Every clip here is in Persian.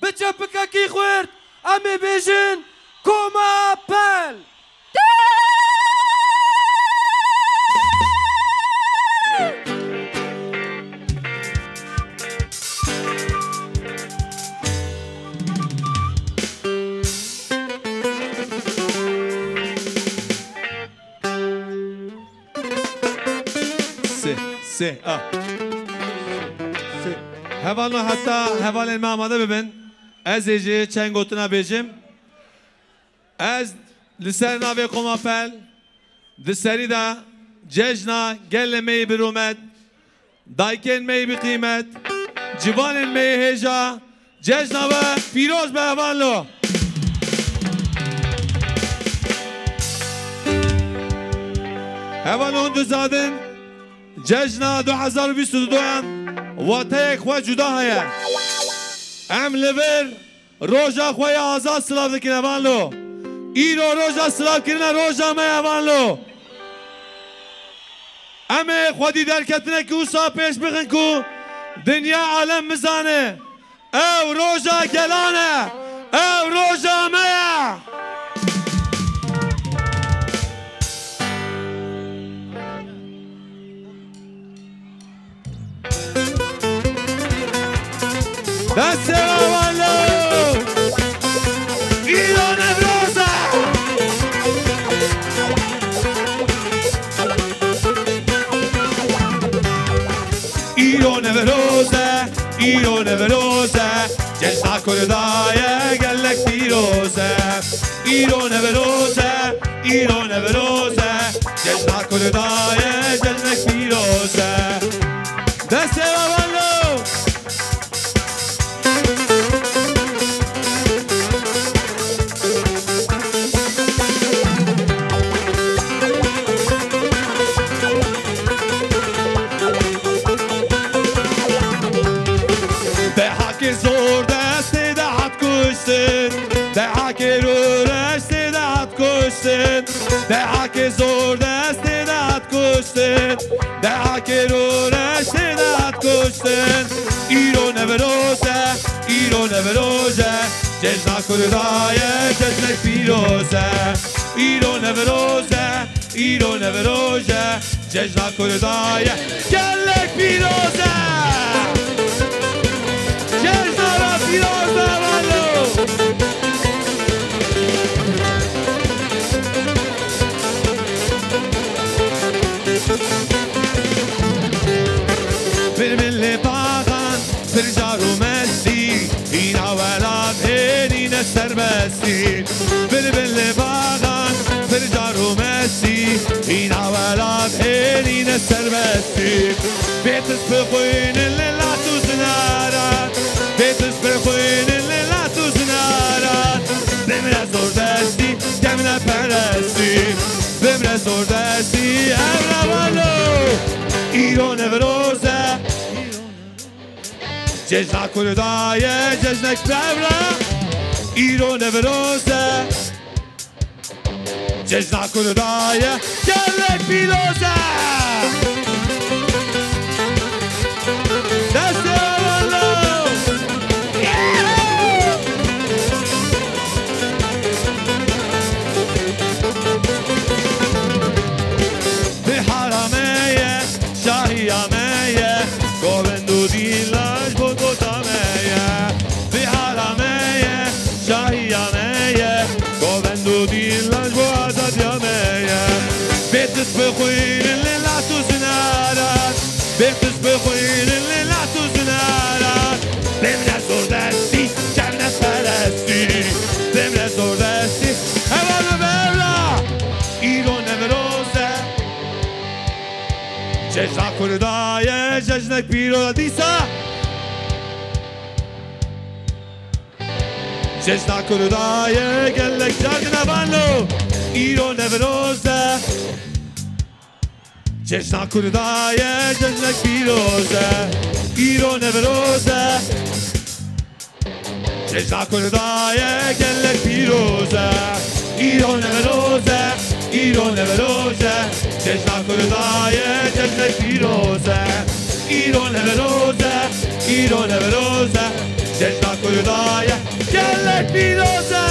بچه پککی خورد امی بیشن کما پل سه هوالا حتی هوال ما آماده ببین از ایجی چند گوتنا بیجیم از لسر ناوی قماپل دسری دا ججنا گل می برومد دایکن می بقیمت جوان می هجا ججنا و پیروز به هوالو هوالو هندو زادن ججنا 2022 و تیک خواه جدا هیا ام لبر روژا خواه آزاد سلاف دکنه وانلو ایرو روژا سلاف کرنه روژا می وانلو امه خودی درکتنه که اوسا پیش بخن که دنیا عالم مزانه او روژا گلانه او روژا میه دست والو ایران ابروزه ایران ابروزه ایران ابروزه جشن کردای گلک پیروزه ایران ابروزه ایران ابروزه جشن کردای گلک پیروزه دست والو زور دست دهت کشتن دهک رو رشت دهت کشتن دهک زور دست دهت کشتن دهک رو رشت دهت کشتن ایران نوروزه ایران نوروزه جشن کردای جشن پیروزه ایران نوروزه ایران نوروزه جشن کردای گلک پیروزه بالملي باغان برجار ومسي هنا ولاد هنين السربسي بالملي باغان برجار ومسي هنا ولاد هنين السربسي بيتس بخوين اللي لا تزنارات بيتس بخوين اللي لا تزنارات بمرا زور دستي دمنا پرستی بمرا زور دستی امرا والو ایران ابروزه جشن کردای جشنک ببرا ایران ابروزه جشن کردای گلک پیروزه دست والو به حرمه شاهی آمیه گوبندو دیلاش بودو تامیه به حرمه شاهی آمیه گوبندو دیلاش بو آزاد یامیه بیتس بخوین اللي لا تزنارات بیتس بخوین اللي لا تزنارات بمنا زور دستی جنت پرستی بمنا زور دستی هوالو ببلا ایران نمروزه جشن کردای جشنک پیروزه دیسا جشن کردای گلک جرگ نبانلو ایران نبروزه جشن کردای جشنک پیروزه ایران نبروزه جشن کردای گلک پیروزه ایران نبروزه ایران نبروزه جشن کردای جشنک پیروزه ایران نبروزه ایران نبروزه جشن کردای گلک پیروزه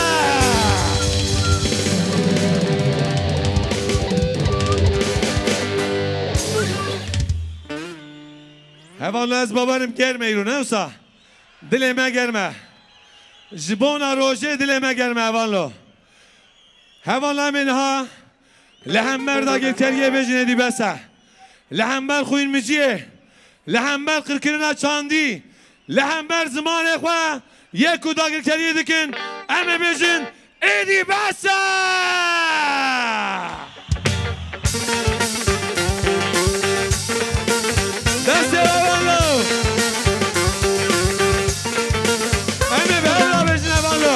هوالو از بابارم گرمه ایرو نه اوسا دل ما گرمه جبونا روژه دل ما گرمه هوالو هوالو منها لهمبر دا گلکریه بجنه دی بسه لهمبر خوین مجیه لهمبر قرکرنا چاندی لهمبر زمان خواه یکو دا گلکریه دکن امه بجن ایدی بسه دسته هوالو امه به هلا بجن هوالو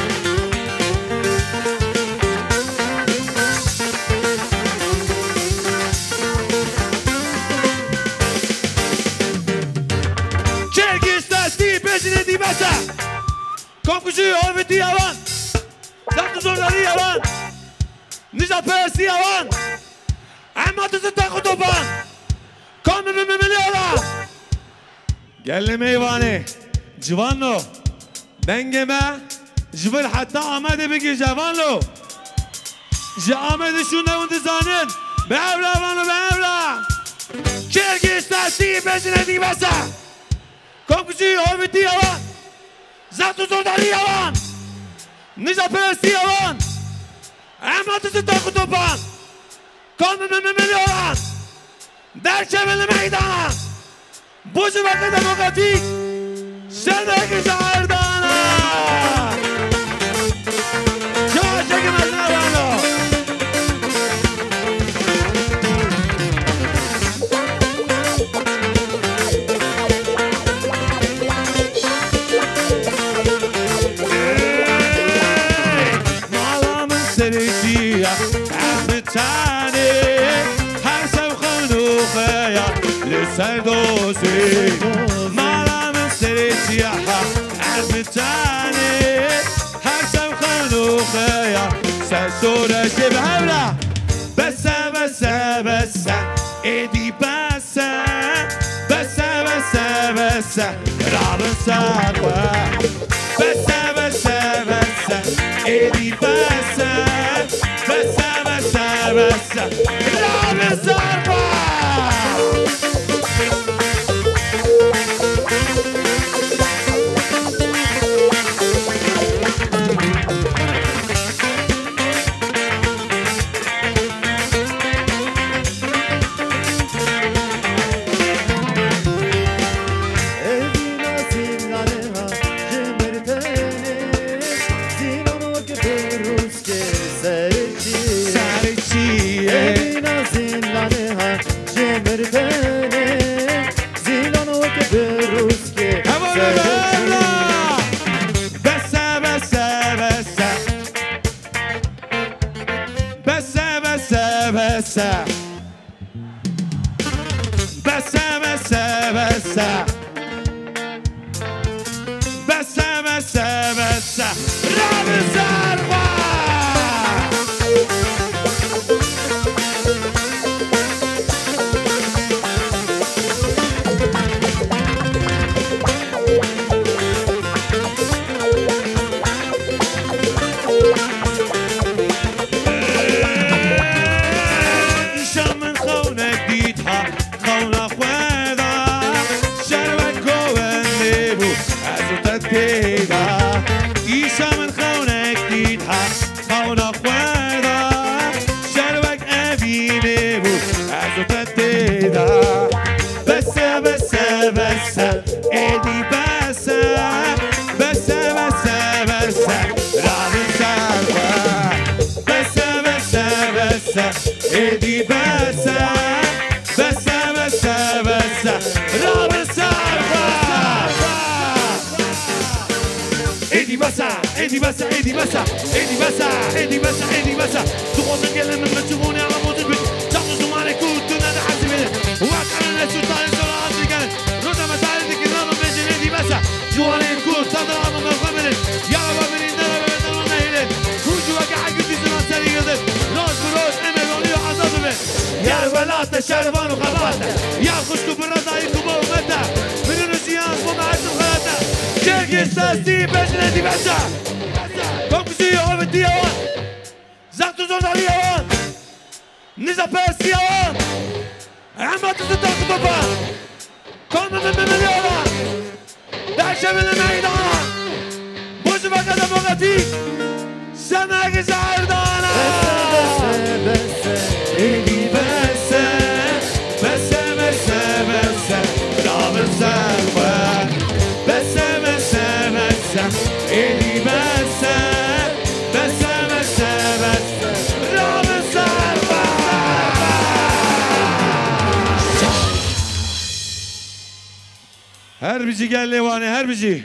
بجنه دی بسه کامکوشی آویتی یوان زخت زورداری یوان نجات پرستی یوان اما تزد تاقو توپان کامل بمملی آلا گل میوانه جوان لو دنگ ما جبل حتی آمده بگی جوان لو جا آمده شون نوند زانن به اولا وانو به اولا کرگیش دستی بجنه دی بسه کامکوشی آویتی یوان زخت زورداری یوان نجات پرستی یوان اما تزد تاقو توپان کامل بمملی آلا در چمل میدان بوجه وقت دموکراتیک شرک شهردانه جاشک مزنوانو مالامın sericiye her tane سردوزی مالم سریتیها عرفتانی هر سم خنوخه یا سرسورش به هولا بسه بسه بسه ایدی بسه بسه بسه بسه رابن سروا بسه بسه بسه ایدی بسه بسه بسه بسه رابن سروا ایدی بسه بسه بسه بسه را بسه ایدی بسه ایدی بسه ایدی بسه ایدی بسه ایدی بسه ایدی بسه تو خودت گلم من تشوفوني على موجود بك تاخذ زمانك كنت انا حاسبين وقت انا نسيت طالع زرعات لكن رد ما تعرف كده ما بيجي ايدي بسه جواني كنت تضرب من قبل يا رب من الدرب بدون هيل وجوك حق في زمان سريع روز بروز امل عذابه يا الولات شرفان وخباته يا خشكو بالرضا يكبو متى من الرجيان ومعز وخلاته ساستی بجنه دی بسا کنکوشی آب دی آوان زخت و زندالی آوان نیزا پرسی آوان اما تو تاک بابا کامل مملی آوان در شمل میدان بوزو بقدر بغتی سمک زردانا ایدی بسه بسه بسه بسه رابر سرور بسه بسه بسه ایدی بسه بسه بسه بسه رابر سرور هر بیجی گل لیوانه هر بیجی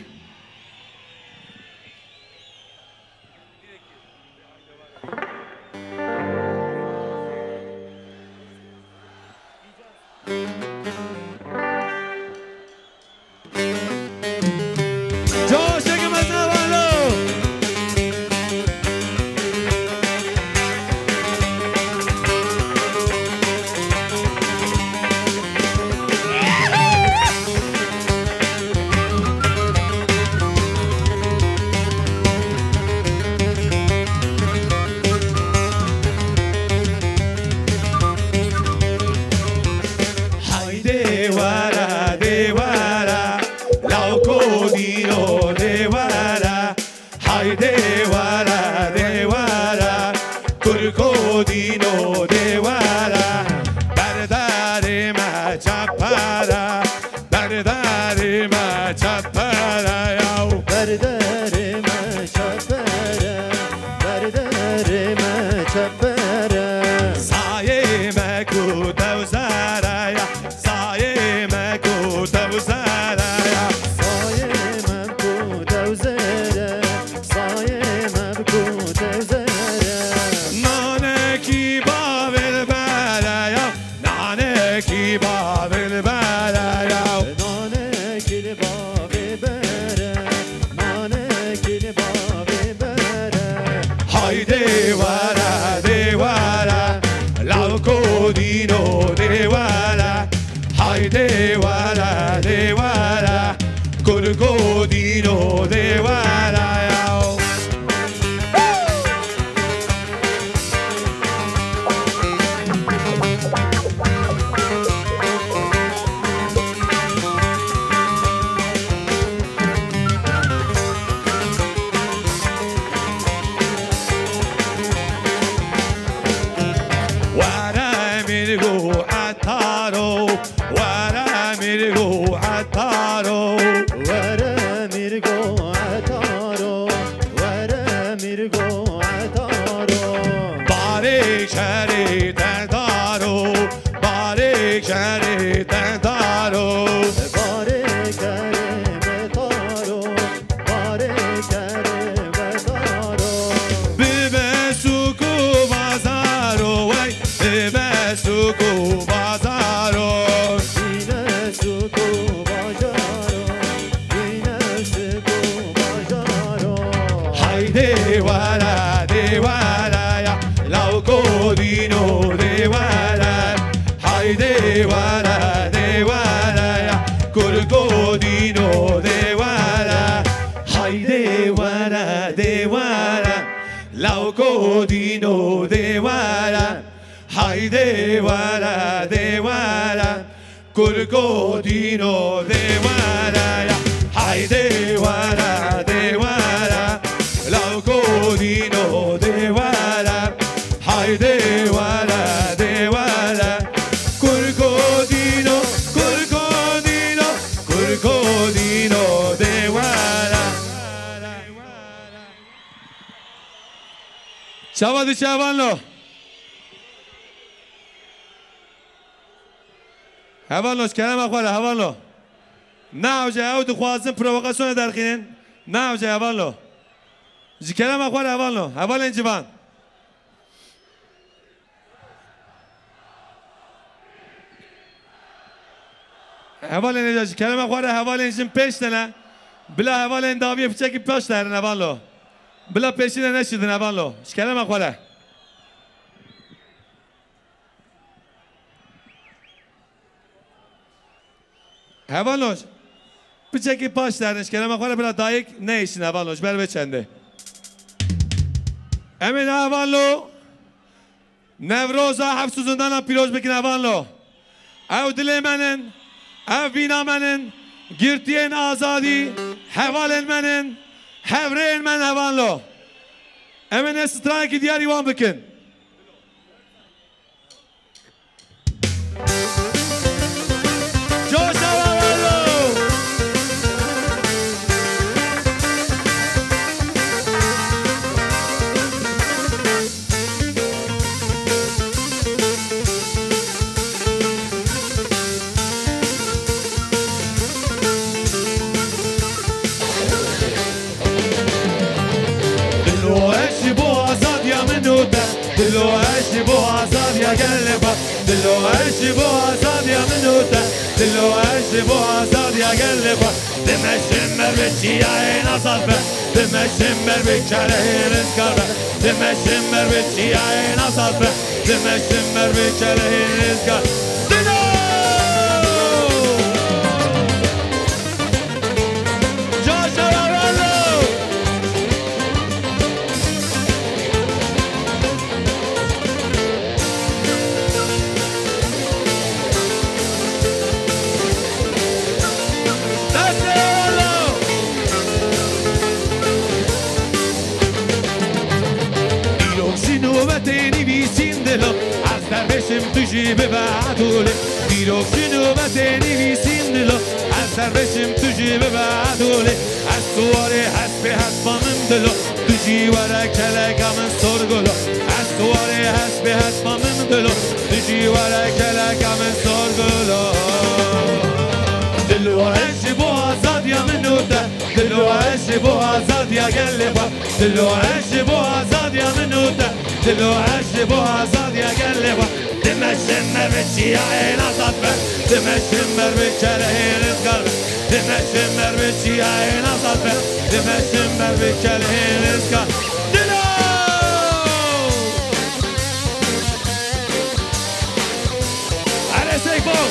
Chavadi chavanlo. Havanlos kelem akhwala havanlo. Nauja au dkhwazim provokasyon darkhinin. Nauja havanlo. Ji kelem akhwala havanlo. Havalen civan. Havalen ji kelem akhwala havalen jin peş tane. Bila havalen daviye fçeki peş tane havanlo. بلا پیشینه نشیدن اوانلو شکلم اخواله اوانلو بچکی پاش درنش کردم اخوانه بلا دایک نیشین اولوش بر بچنده امین اولو نوروزا هفت سوزندان پیروز بکن اولو او دل منن او بینا منن گرتین آزادی حوالن منن حورین من اولو امین استرانکی دیاری وان بکن جوش اولو دلو عشی بو آزاد یا گلبا دلو عشی بو آزاد یا منوتا دلو عشی بو آزاد یا گلبا دمشم بر بچی این آزاد به دمشم بر بچاره رزگار به دمشم بر بچی این آزاد به دمشم بر بچاره رزگار دلو بشم توجی به بعدوله دیروز نوبت نویسیم دلو از سر بشم توجی به بعدوله از سواره حسب حسبامم دلو توجی وره کلکامن سرگلو از سواره حسب حسبامم دلو توجی وره کلکامن سرگلو دلو عشی بو آزاد یا منوته دلو عشی بو آزاد یا گلبا دلو عشی بو آزاد یا منوته دلو عشی بو آزاد یا گلبا دمشم بر بچی این آزاد به دمشم بر بچره رزگار دمشم بر بچی این آزاد به دمشم بر بچره رزگار دلو عرصه بو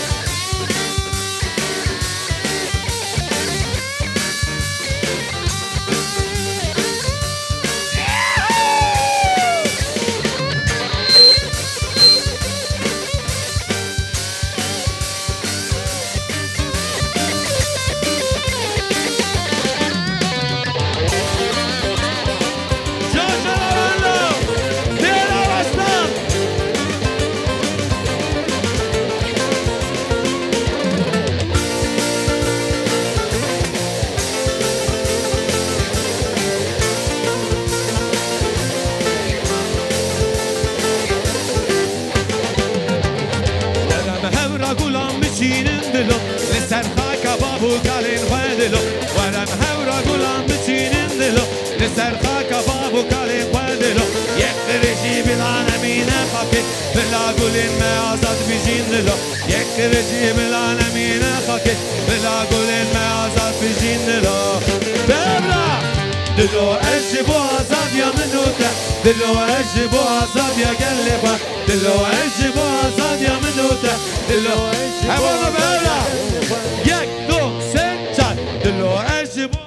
لسر خاک باب و کالین قدلو یک درجی بالعالمین خاکی بلا گلین ما آزاد بیجین دلو یک درجی بالعالمین خاکی بلا گلین ما آزاد بیجین دلو ببلا دلو عشق بو آزاد یا منوته دلو عشق بو آزاد یا گلبا دلو عشق بو آزاد یا منوته دلو عشق حوالا ببلا یک دو سه چار دلو عشق بو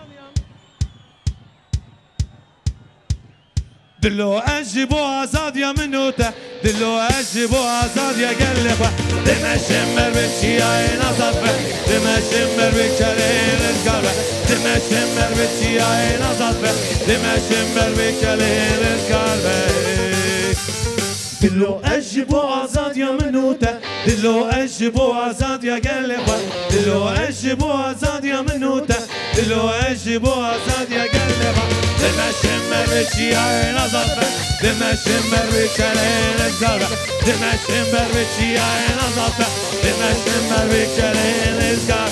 دلو عشق بو آزاد یا منوته دلو عشق بو آزاد یا گلبا دمشم بر بچی این آزاد به دمشم بر بچره رزگار به دمشم بر بچی این آزاد به دمشم بر بچره رزگار به دلو عشق بو آزاد یا منوته دلو عشق بو آزاد یا گلبا دلو عشق بو آزاد یا منوته دلو عشق بو آزاد یا گلبا دمشم بر بچی این آزاد به دمشم بر بچره رزگار به دمشم بر بچی این آزاد به دمشم بر بچره رزگار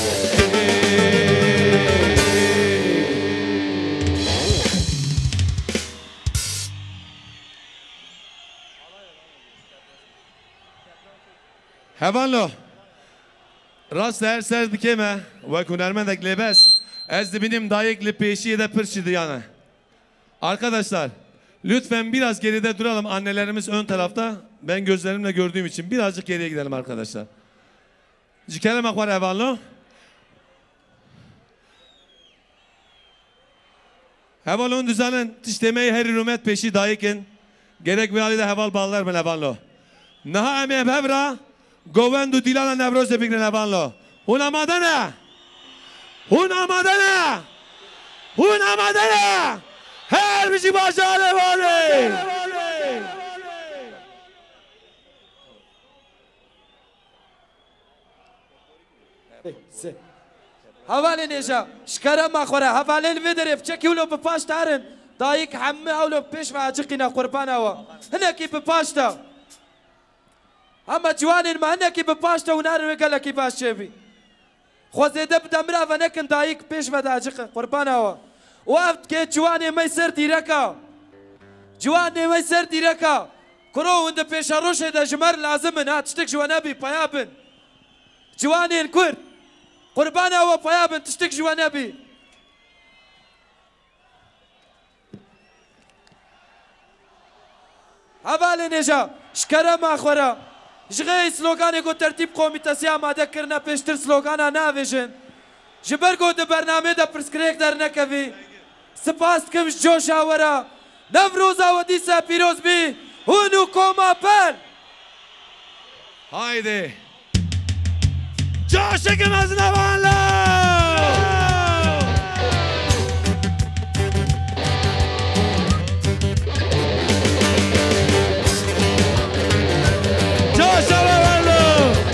هوالو راست هر سر دکمه و هنرمندک لباس از dibinin dayıklı peşiye de pırçıdı yani. Arkadaşlar lütfen biraz geride duralım. Annelerimiz ön tarafta. Ben gözlerimle gördüğüm için birazcık geriye gidelim arkadaşlar. Cikelim akvar evallo. Hevalon düzenen tiştemeyi her hürmet peşi dayıkın. Gerek bir de heval bağlar mı nevanlo. Naha emi hebra govendu dilana nevroz de bigre nevanlo. Hun amadana. Hun amadana. Hun amadana. Her bir şey başarılı var. هوالي نيجا شكرا ما خورا هوالي الفيدر بشكي ولو بباش تارن دايك حمي ولو بيش ما عجقنا قربانا وا هناكي بباشتا اما جوانين ما هناكي بباشتا ونار وقال كي باش شبي خوزيده بدمرا فنكن دايك بيش ما عجق قربانا وا وقت كي جواني ما يصير ديركا جواني ما يصير ديركا كرو وند بيش روش ده جمر لازم تشتك جوانا بي بيابن جواني الكرد قربانا وفيابن تشتك جوا نبي هبالي نجا شكرا ما خورا جغي سلوغاني قو ترتيب قومي تسيا ما دكرنا بيشتر سلوغانا نافيجن جبرگو ده برنامه ده پرسکریک در نکوی سپاس کمش جوشا ورا نوروزا و دیسا پیروز بی هونو کوما پر Haydi. Coşun az nevanlo. Coşun nevanlo.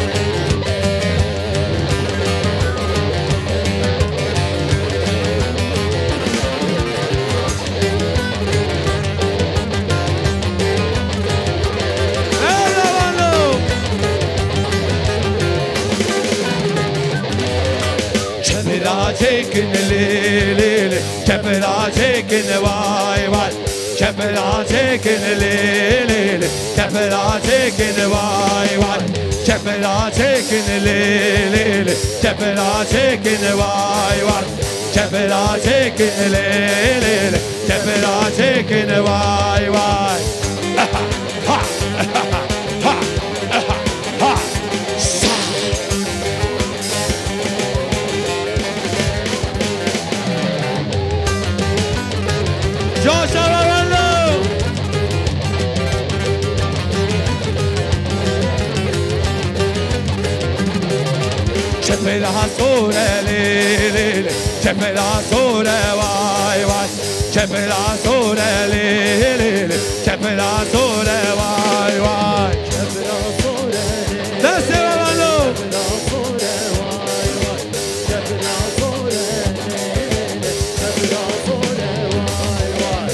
Çekin lili, kepera çekin vay vay. Kepera çekin lili, kepera çekin vay vay. Kepera çekin lili, kepera çekin vay vay. Kepera çekin lili, kepera çekin vay vay. Ha ha ha ha. Joshua Ravello! Cepela sore lili, cepela sore vay vay. Cepela sore lili, cepela sore vay vay. Cepela sore lili. Desce Ravello! Cepela sore vay vay. Cepela sore lili, cepela sore vay vay.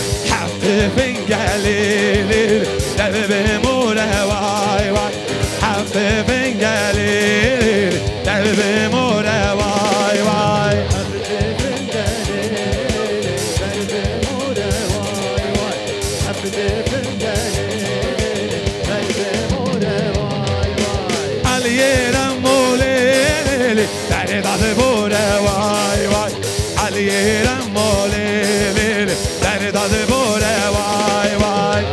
Fingalil, derbe mora vay vay. Happy fingalil, derbe mora vay vay. Happy fingalil, derbe mora vay vay. Happy fingalil, derbe mora vay vay. Aliyera molel, derbe mora vay vay. Aliyera molel, derbe mora vay vay.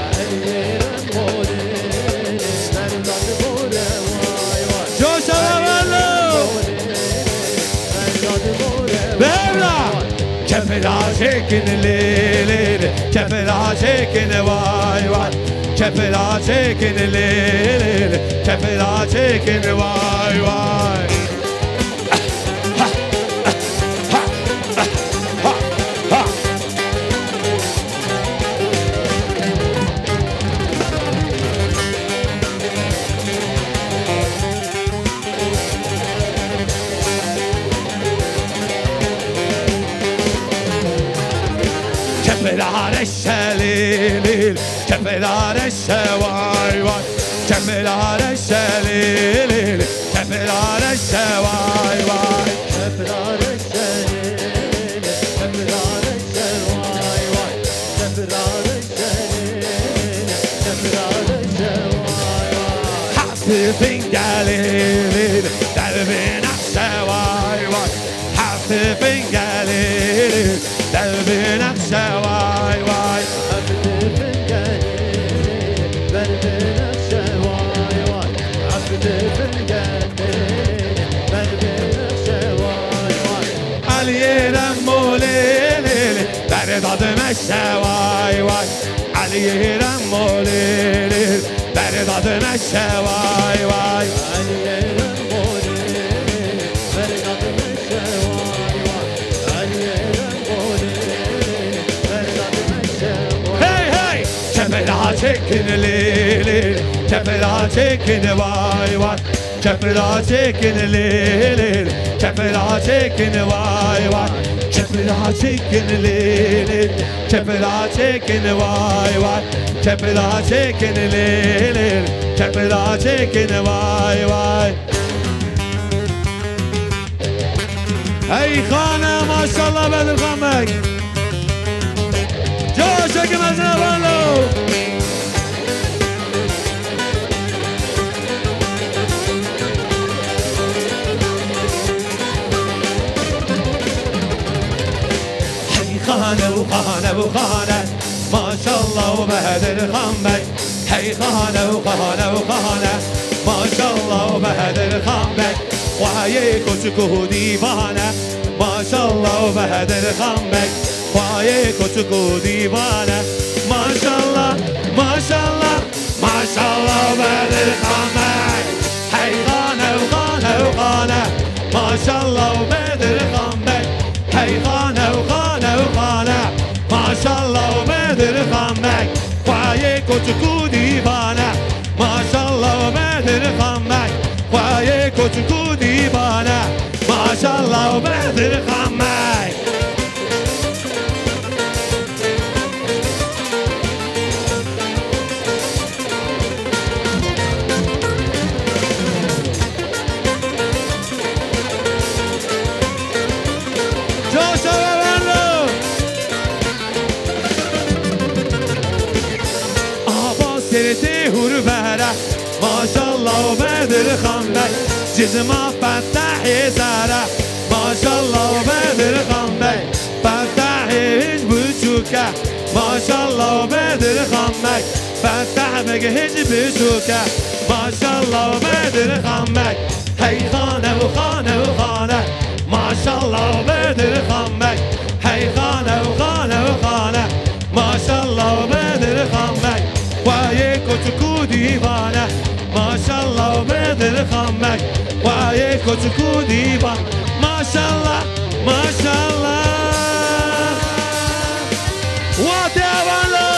Kepela çekin lili, kepela çekin vay vay. Kepela çekin lili, kepela çekin vay vay. Kepelar eşelil, kepelar eşe vay vay. Kepelar eşelil, kepelar eşe vay vay. Kepelar eşelil, kepelar eşe vay vay. Kepelar eşelil, kepelar eşe vay vay. Hafifin gelil, derbin akşe vay vay. Hafifin gelil, derbin akşe vay vay. Hafifin gelil, derbin akşe vay vay. Hafifin gelil, derbin akşe vay vay. شواي واي علي رمولي برداد شواي واي علي رمولي برداد شواي واي علي رمولي برداد شواي هي هي كفلا çekin lili kefela çekin vay vay kefela çekin lili kefela çekin vay vay kefela çekin lili kefela çekin vay vay kefela çekin lili kefela çekin vay vay Hey خانه ماشاءالله بدر خانبک جاشا که مزنه بالو خانه و خانه و خانه ماشاءالله و بهدر خانبک هی خانه و خانه و خانه ماشاءالله و بهدر خانبک و هی کوچکو دیوانه ماشاءالله و بهدر خانبک و هی کوچکو دیوانه ماشاءالله ماشاءالله ماشاءالله و بهدر خانبک هی خانه و خانه و خانه ماشاءالله و بهدر خانبک هی خانه و خانه و خانه ماشاءالله و بهدر خانبک و یک کوچکو دیوانه ماشاءالله و بهدر خانبک و یک کوچکو دیوانه ماشاءالله و بهدر خانبک ماشاءالله و بدر خانبک جسم فتح سره ماشاءالله و بدر خانبک فتح هیچ بچوکه ماشاءالله و بدر خانبک فتح بگه هیچ بچوکه ماشاءالله و بدر خانبک هی خانه و خانه و خانه ماشاءالله و بدر خانبک هی خانه و خانه و خانه ماشاءالله و بدر خانبک و یک کوچکو دیوانه ماشاءالله و بدر خانبک و یک کوچکو دیوانه ماشاءالله ماشاءالله و دیوانه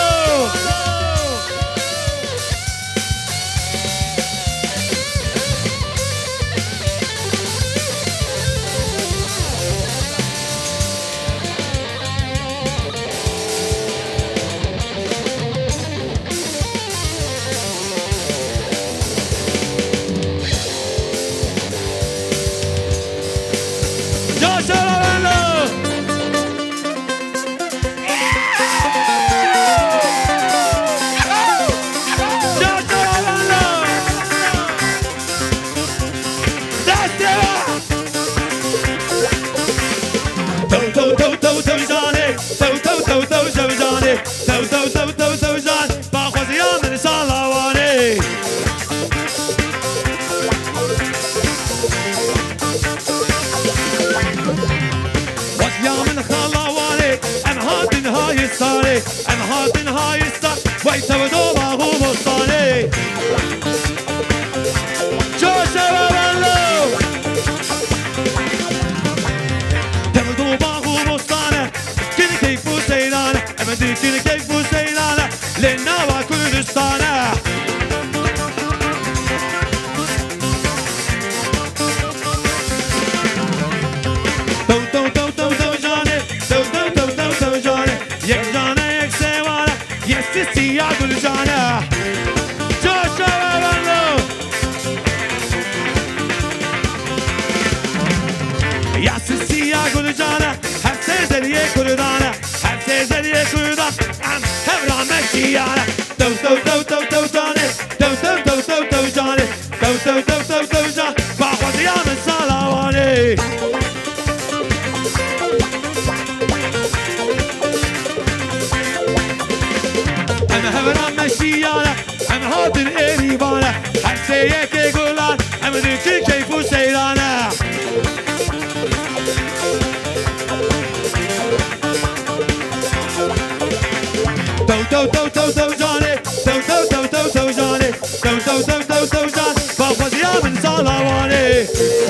تو تو تو تو تو جانه تو تو تو تو تو جانه تو تو تو تو تو جان با خودیا من سالوانه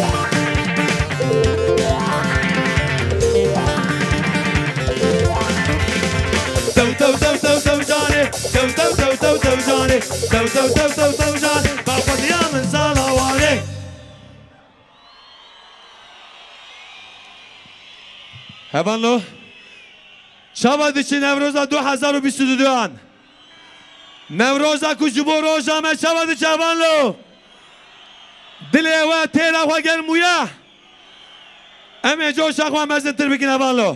تو تو تو تو تو جانه تو تو تو تو تو جانه تو تو تو تو تو جان با خودیا من سالوانه هبانلو شباد چی نوروز 2022 آن نوروز کجبو روزا من شباد چوانلو دل و تیرا و گرمویا ام جوش اخوان مزن تر بکن هبانلو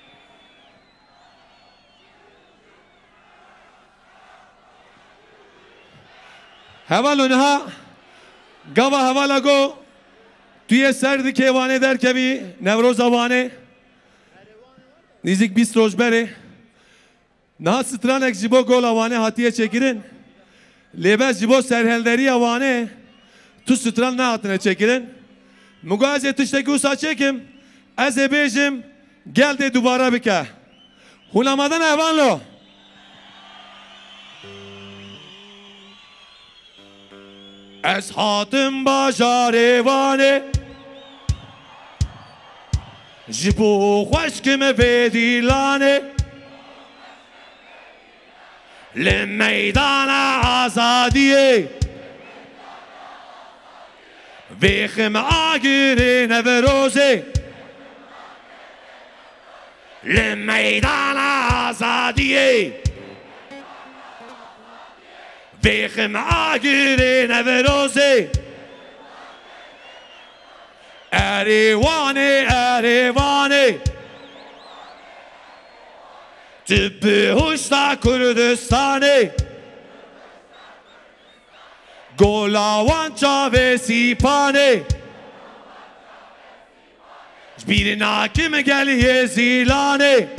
هبانلو نها گاوا هبالا گو توی سردی که وانه در کبی نوروز وانه نزدیک 20 روز بره نه سترانک جبو گل آوانه هاتیه چکیرن لیباس جبو سرهلدری آوانه تو ستران نه هاتنه چکیرن مگو از تشتکی اوسا چکم از بیجم گل ده دوباره بکه هولامدن اوان لو از هاتم باجار وانه جبو خوشکم بدیلانه لمیدان آزادیه ویخم آگیره نوروزه لمیدان آزادیه ویخم آگیره نوروزه اریوانه اریوانه تبه هشتا کردستانه گلاوان چاوه سیپانه جبیر ناکم گلیه زیلانه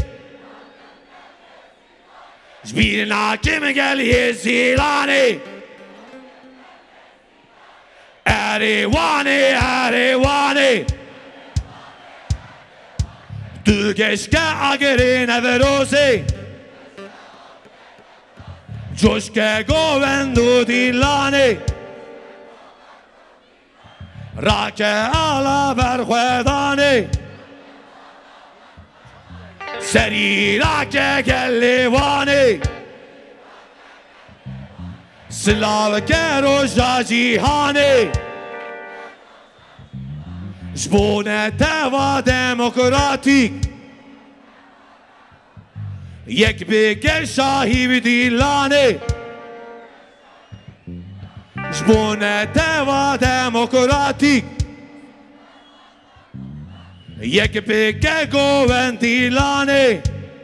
جبیر ناکم گلیه زیلانه اریوانه اریوانه تو گشکه اگری نوروزه جوشکه گوندو دیلانه راکه آلا برخوادانه سری راکه گلیوانه سلاوکه روژا جیهانه جبونه توا دموکراتیک یک بگر شاهی بدیلانه جبونه توا دموکراتیک یک بگر گوندیلانه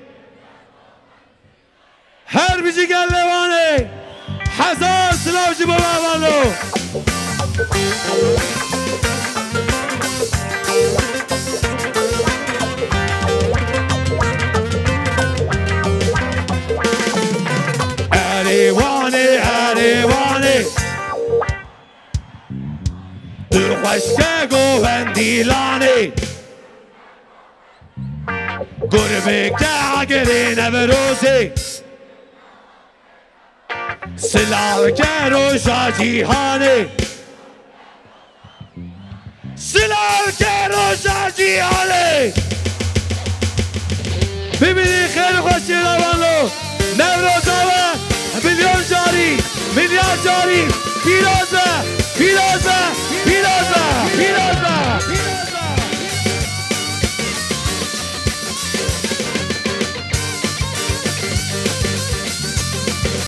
هر بیجی گلوانه هزار سلاو جبو باوالو اریوانه اریوانه تو خوشکه گوندیلانه گربه که اگری نوروزه سلاو که روژا جیهانه سلاو که روژا جیهانه ببینی خیلی خوشی روانلو نوروز آوه میلیون جاری میلیارد جاری پیرازه